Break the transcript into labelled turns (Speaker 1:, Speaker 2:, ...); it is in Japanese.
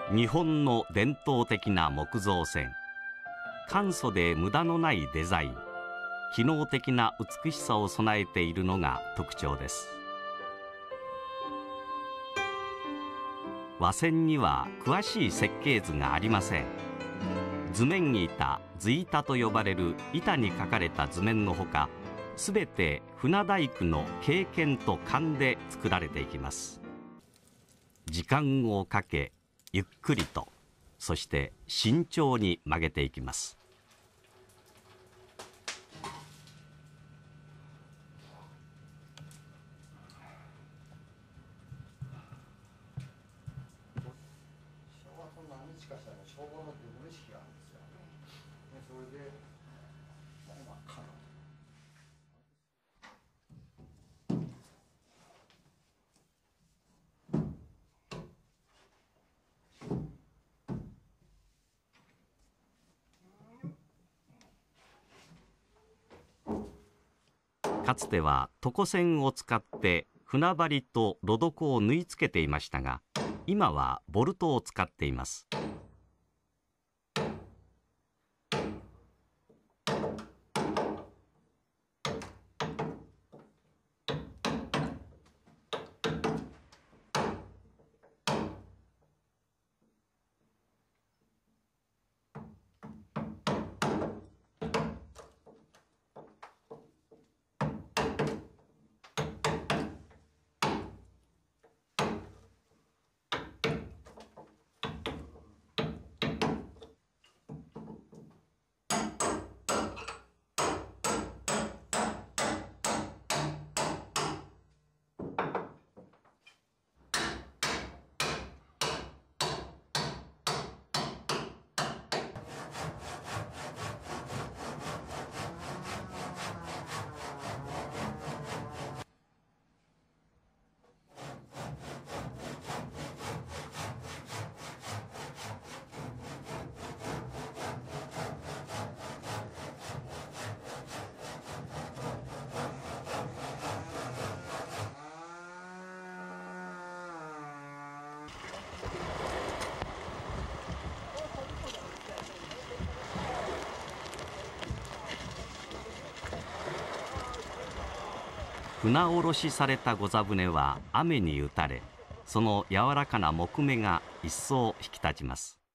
Speaker 1: 日本の伝統的な木造船、簡素で無駄のないデザイン、機能的な美しさを備えているのが特徴です。和船には詳しい設計図がありません。図面板、図板と呼ばれる板に描かれた図面のほか、すべて船大工の経験と勘で作られていきます。時間をかけ、ゆっくりと、そして慎重に曲げていきます。かつては床線を使って船張りと炉床を縫い付けていましたが、今はボルトを使っています。船下ろしされた御座船は雨に打たれ、その柔らかな木目が一層引き立ちます。